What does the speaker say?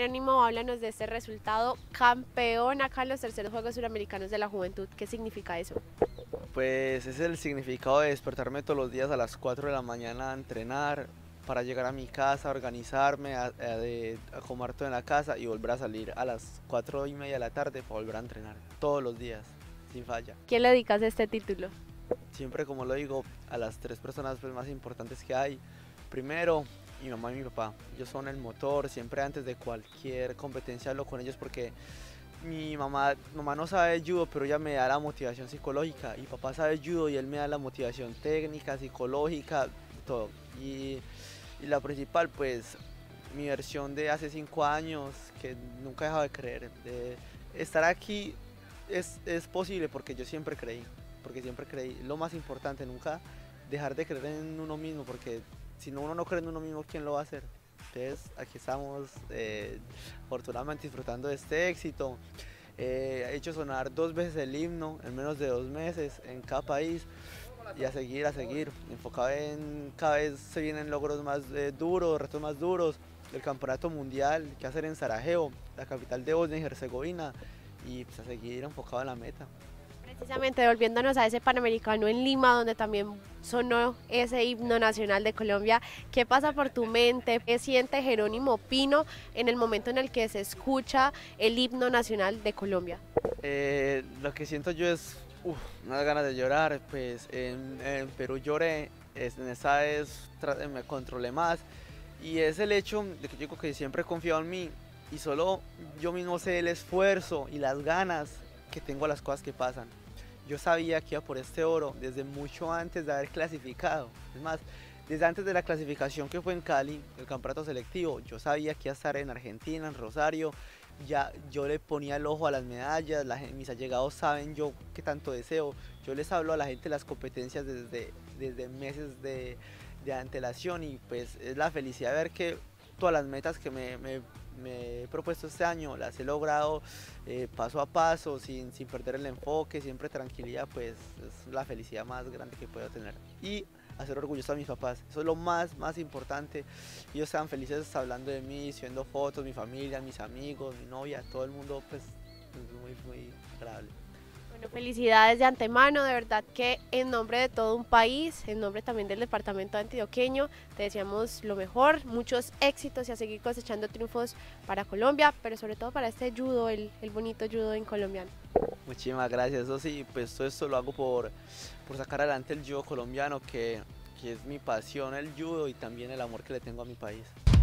Jerónimo, háblanos de este resultado campeón acá en los terceros Juegos Suramericanos de la Juventud. ¿Qué significa eso? Pues es el significado de despertarme todos los días a las 4 de la mañana a entrenar para llegar a mi casa, organizarme, a comer todo en la casa y volver a salir a las 4:30 de la tarde para volver a entrenar todos los días, sin falla. ¿Quién le dedicas este título? Siempre, como lo digo, a las tres personas pues, más importantes que hay. Primero, mi mamá y mi papá. Ellos son el motor, siempre antes de cualquier competencia hablo con ellos porque mi mamá no sabe judo, pero ella me da la motivación psicológica. Y papá sabe judo y él me da la motivación técnica, psicológica, todo. Y la principal, pues, mi versión de hace 5 años, que nunca he dejado de creer. De estar aquí es posible porque siempre creí. Lo más importante, nunca dejar de creer en uno mismo, porque si uno no cree en uno mismo, ¿quién lo va a hacer? Entonces, aquí estamos, afortunadamente disfrutando de este éxito. He hecho sonar 2 veces el himno en menos de 2 meses en cada país y a seguir, enfocado en cada vez se vienen logros más duros, retos más duros, el campeonato mundial que hacer en Sarajevo, la capital de Bosnia y Herzegovina, y pues a seguir enfocado en la meta. Precisamente devolviéndonos a ese Panamericano en Lima, donde también sonó ese himno nacional de Colombia, ¿qué pasa por tu mente? ¿Qué siente Jerónimo Pino en el momento en el que se escucha el himno nacional de Colombia? Lo que siento yo es unas ganas de llorar, pues en Perú lloré, en esta vez me controlé más y es el hecho de que yo digo que siempre he confiado en mí y solo yo mismo sé el esfuerzo y las ganas que tengo a las cosas que pasan. Yo sabía que iba por este oro desde mucho antes de haber clasificado, es más, desde antes de la clasificación que fue en Cali, el campeonato selectivo, yo sabía que iba a estar en Argentina, en Rosario. Ya yo le ponía el ojo a las medallas, mis allegados saben yo qué tanto deseo. Yo les hablo a la gente de las competencias desde meses de antelación y pues es la felicidad de ver que todas las metas que me he propuesto este año las he logrado paso a paso, sin perder el enfoque, siempre tranquilidad, pues es la felicidad más grande que puedo tener. Y hacer orgulloso a mis papás, eso es lo más importante. Ellos estaban felices hablando de mí, subiendo fotos, mi familia, mis amigos, mi novia, todo el mundo, pues es muy agradable. Bueno, felicidades de antemano, de verdad que en nombre de todo un país, en nombre también del departamento antioqueño, te deseamos lo mejor, muchos éxitos y a seguir cosechando triunfos para Colombia, pero sobre todo para este judo, el bonito judo en colombiano. Muchísimas gracias, eso sí, pues todo esto lo hago por sacar adelante el judo colombiano, que es mi pasión el judo y también el amor que le tengo a mi país.